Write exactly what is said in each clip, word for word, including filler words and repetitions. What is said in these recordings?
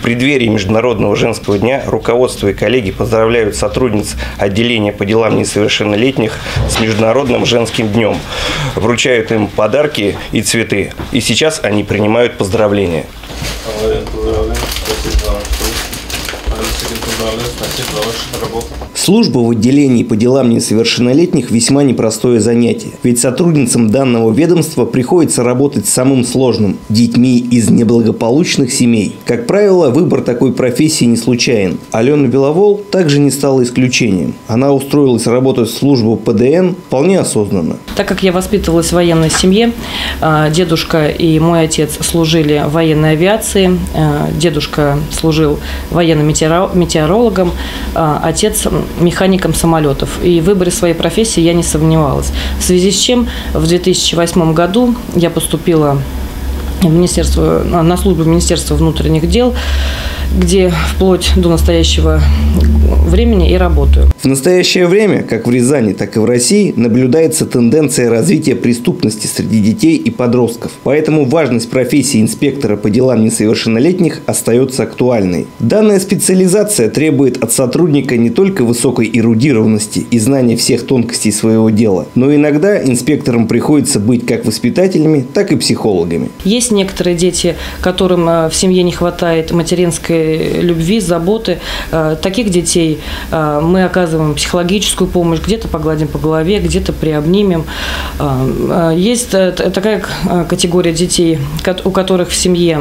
преддверии Международного женского дня руководство и коллеги поздравляют сотрудниц отделения по делам несовершеннолетних с Международным женским днем. Вручают им подарки и цветы. И сейчас они принимают поздравления. Служба в отделении по делам несовершеннолетних весьма непростое занятие. Ведь сотрудницам данного ведомства приходится работать с самым сложным – детьми из неблагополучных семей. Как правило, выбор такой профессии не случайен. Алена Беловол также не стала исключением. Она устроилась работать в службу Пэ Дэ Эн вполне осознанно. Так как я воспитывалась в военной семье, дедушка и мой отец служили в военной авиации, дедушка служил военным метеорологом, отец механиком самолетов. И в выборе своей профессии я не сомневалась. В связи с чем в две тысячи восьмом году я поступила в министерство, на службу Министерства внутренних дел, где вплоть до настоящего времени и работаю. В настоящее время, как в Рязани, так и в России, наблюдается тенденция развития преступности среди детей и подростков. Поэтому важность профессии инспектора по делам несовершеннолетних остается актуальной. Данная специализация требует от сотрудника не только высокой эрудированности и знания всех тонкостей своего дела, но иногда инспекторам приходится быть как воспитателями, так и психологами. Есть некоторые дети, которым в семье не хватает материнской любви, заботы. Таких детей мы оказываем психологическую помощь, где-то погладим по голове, где-то приобнимем. Есть такая категория детей, у которых в семье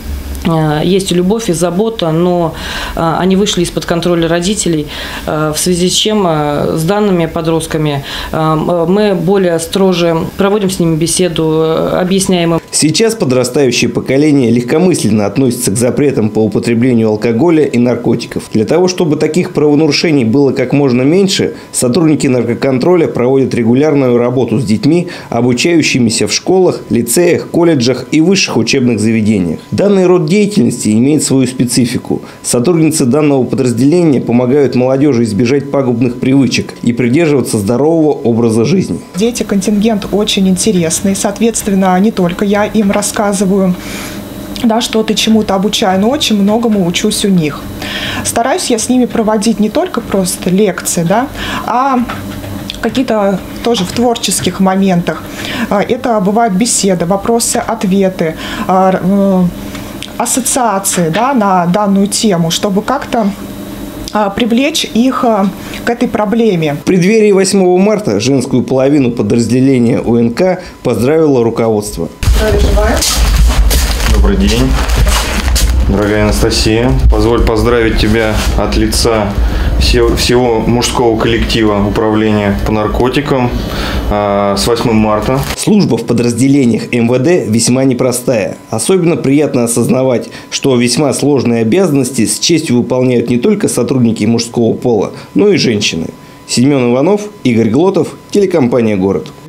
есть любовь и забота, но они вышли из-под контроля родителей, в связи с чем с данными подростками мы более строже проводим с ними беседу, объясняем им. Сейчас подрастающее поколение легкомысленно относится к запретам по употреблению алкоголя и наркотиков. Для того, чтобы таких правонарушений было как можно меньше, сотрудники наркоконтроля проводят регулярную работу с детьми, обучающимися в школах, лицеях, колледжах и высших учебных заведениях. Данный род деятельности имеет свою специфику. Сотрудницы данного подразделения помогают молодежи избежать пагубных привычек и придерживаться здорового образа жизни. Дети, контингент очень интересный, соответственно, не только я им рассказываю, да, что-то чему-то обучаю, но очень многому учусь у них. Стараюсь я с ними проводить не только просто лекции, да, а какие-то тоже в творческих моментах. Это бывают беседы, вопросы-ответы, ассоциации, да, на данную тему, чтобы как-то привлечь их к этой проблеме. В преддверии восьмого марта женскую половину подразделения О Эн Ка поздравило руководство. Добрый день, дорогая Анастасия. Позволь поздравить тебя от лица всего, всего мужского коллектива управления по наркотикам э, с восьмым марта. Служба в подразделениях Эм Вэ Дэ весьма непростая. Особенно приятно осознавать, что весьма сложные обязанности с честью выполняют не только сотрудники мужского пола, но и женщины. Семен Иванов, Игорь Глотов, телекомпания «Город».